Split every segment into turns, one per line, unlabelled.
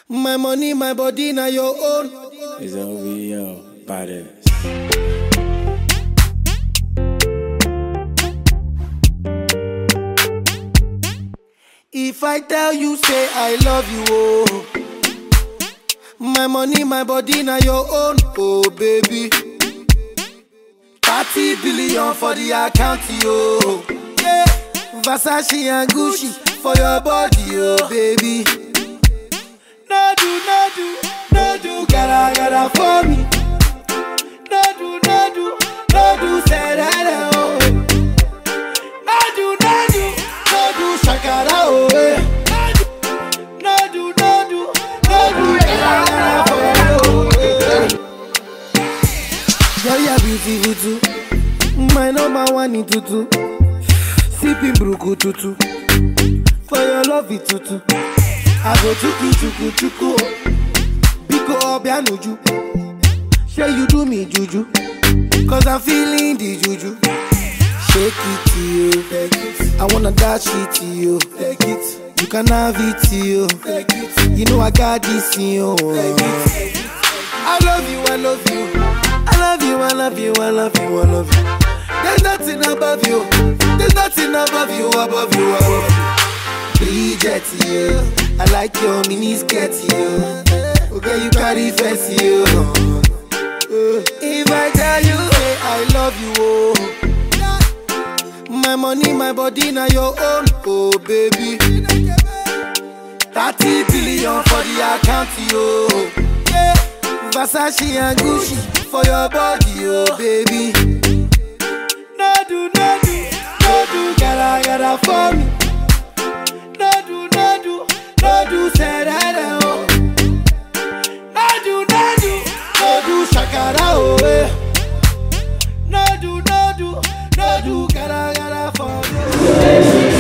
My money, my body, now your own.
It's OVO, badass.
If I tell you, say I love you, oh. My money, my body, now your own, oh baby. 30 billion for the account, yo. Yeah, Versace and Gucci for your body, oh baby. No do, gotta for me. No do, say that, oh. No do, shakara, oh. No do, gotta for you, oh. You're beautiful too. My number one in tutu. Sipping bruku tutu. For your love it tutu. I go chuku. Biko obianuju. Say you do me juju. Cause I'm feeling the juju. Shake it to you. I wanna dash it to you. Take it. You can have it to you. Take it. You know I got this in you. I love you. I love you. There's nothing above you. There's nothing above you, above you. Bridget, you. I like your mini skirt, you. Okay, you carry face, you. If I tell you, say I love you, oh. My money, my body, now your own, oh baby. 30 billion for the account, yo. Yeah, Versace and Gucci for your body, oh baby. No do, gotta for me. No do, say that, oh. No do, shakara, oh. No do, gotta for you.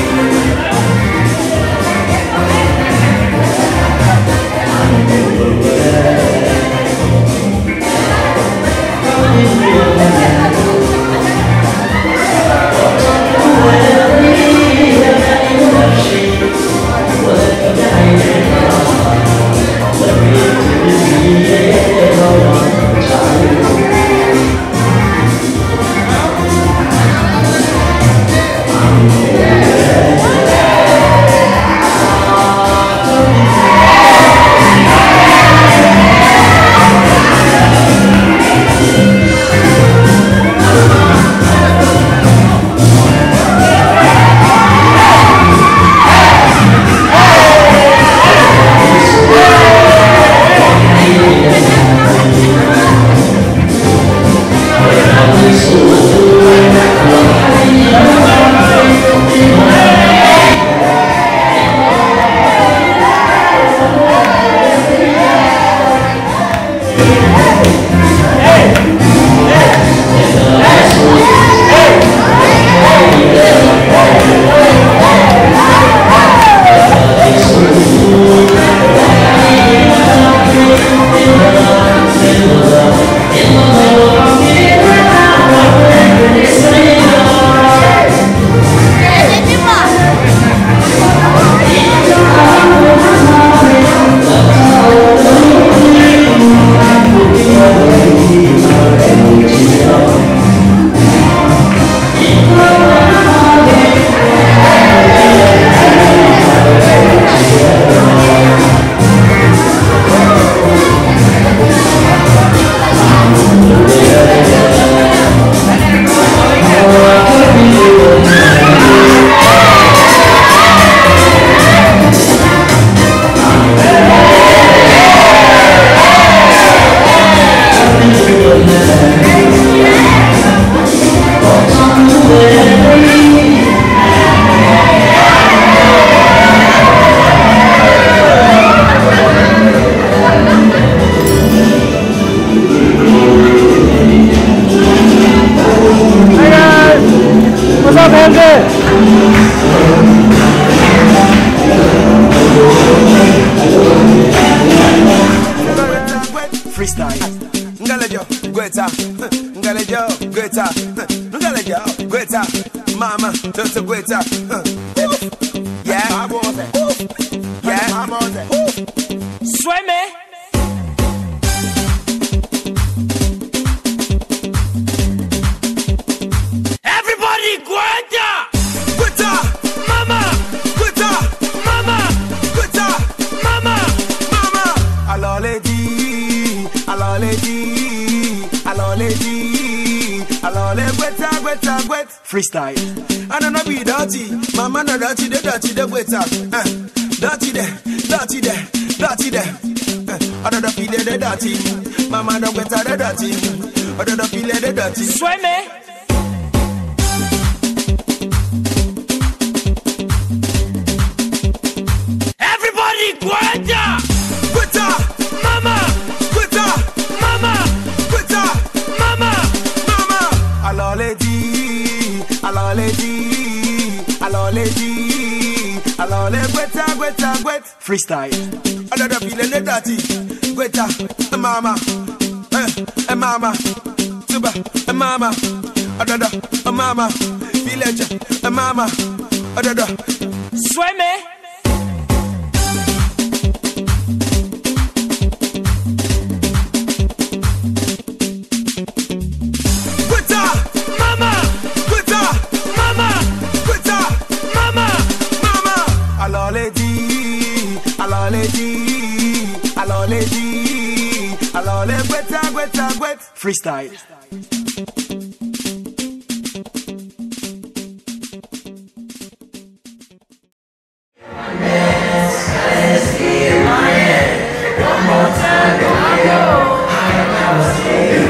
Mama, just a greater. Yeah. Yeah. Swim Alole gweta freestyle. I don't know be dirty, mama no dirty the gweta. Dirty there. I don't feel the dirty, mama no gweta the dirty. I don't feel the dirty.
Sweme. Everybody gweta. Mama.
Alole gweta freestyle. I don't feel the dirty. Gweta, mama, mama, tuba, mama, mama, village, mama,
Sweme.
Alole gweta freestyle.
One more time, go. I never see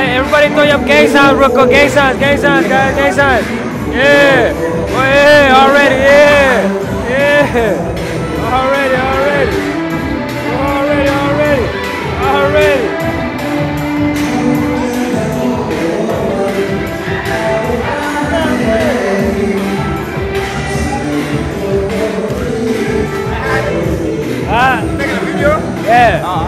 everybody throw your gang signs real quick. Gang signs, guys, gang signs. Yeah. Oh, yeah, already, yeah. Yeah. Already.
Taking a video?
Yeah.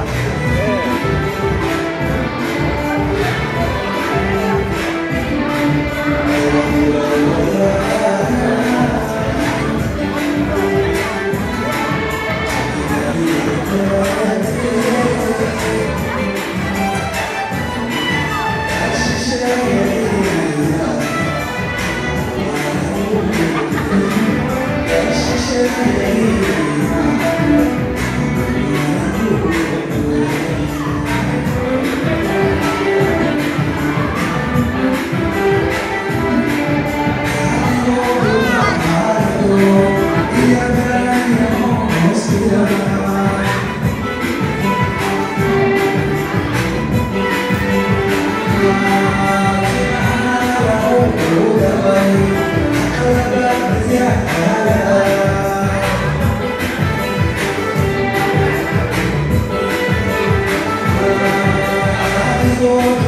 Lord.